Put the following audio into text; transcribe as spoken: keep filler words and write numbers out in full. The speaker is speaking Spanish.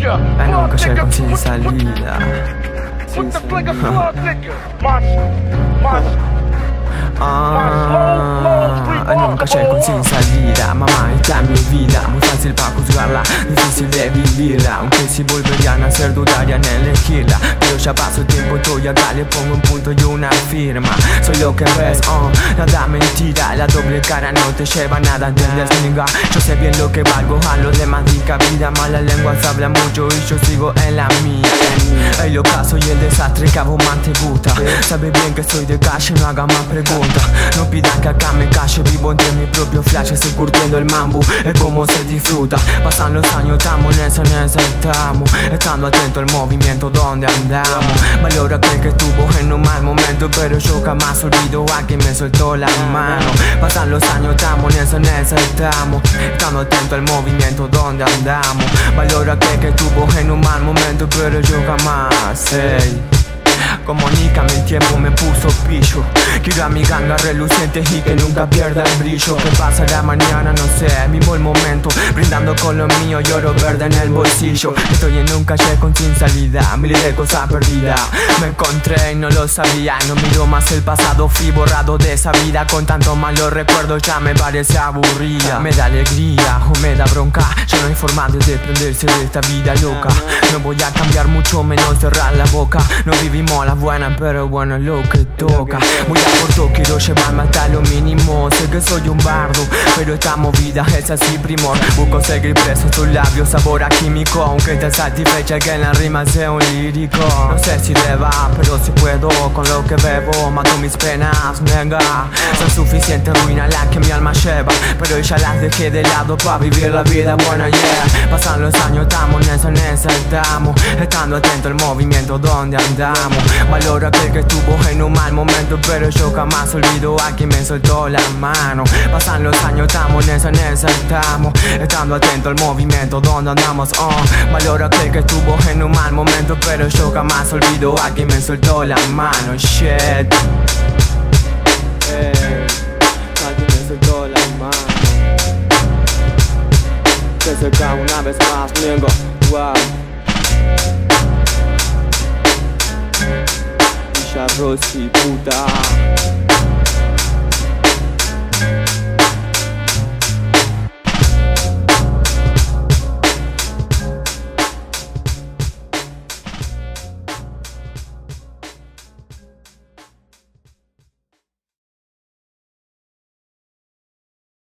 Ay, nunca llego sin salida. Sin salida. Ah, nunca llego sin salida. Mamá está en mi vida, muy fácil para juzgarla, difícil de vivirla. Aunque si volvería a nacer dudaría en elegirla. Pero ya paso el tiempo, estoy acá, le pongo un punto y una firma. Soy lo que ves, oh, nada mentira. La doble cara no te lleva a nada, ¿entiendes, nigga? Yo sé bien lo que valgo, a los demás di cabida. Malas lenguas hablan mucho y yo sigo en la mía. El loca soy el desastre que a vos más te gusta. Sabes bien que soy de calle, no hagas más preguntas. No pidan que acá me calle, vivo entre mis propios flashes, estoy curtiendo el mambo, es como se disfruta. Pasan los años, estamos en eso, en eso estamos. Estando atento al movimiento donde andamos. Valoro aquel que estuvo en un mal momento, pero yo jamás olvido a quien me soltó la mano. Pasan los años, estamos en eso, en eso estamos. Estando atento al movimiento donde andamos. Valoro aquel que estuvo en un mal momento, pero yo jamás, ey. Comunícame, el tiempo me puso pillo. Quiero a mi ganga reluciente y que nunca pierda el brillo. ¿Qué pasará mañana? No sé, vivo el momento, brindando con lo mío y oro verde en el bolsillo. Estoy en un callejón sin salida, miles de cosas perdidas. Me encontré y no lo sabía, no miro más el pasado, fui borrado de esa vida. Con tanto malos recuerdos ya me parece aburrida. Me da alegría o me da bronca, ya no hay forma de desprenderse de esta vida loca. No voy a cambiar mucho menos cerrar la boca. No vivimos a las buenas, pero bueno es lo que toca. Muy a corto, quiero llevarme hasta lo mínimo. Sé que soy un bardo, pero esta movida es así primor. Busco seguir preso en tus labios, sabor a químico. Aunque esté satisfecha que en la rima sea un lírico. No sé si deba, pero si puedo. Con lo que bebo, mato mis penas, nega. Son suficientes ruinas las que mi alma lleva, pero ya las dejé de lado para vivir la vida buena, yeah. Pasan los años, estamos en eso, en eso estamos. Estando atento al movimiento donde andamos. Valoro aquel que estuvo en un mal momento, pero yo jamás olvido a quien me soltó la mano. Pasan los años, estamos en eso, en eso estamos. Estando atento al movimiento donde andamos, oh. Valoro aquel que estuvo en un mal momento, pero yo jamás olvido a quien me soltó la mano, shit. Eh, a quien me soltó la mano. Se seca una vez más, nigga, wow. Rosy, puta.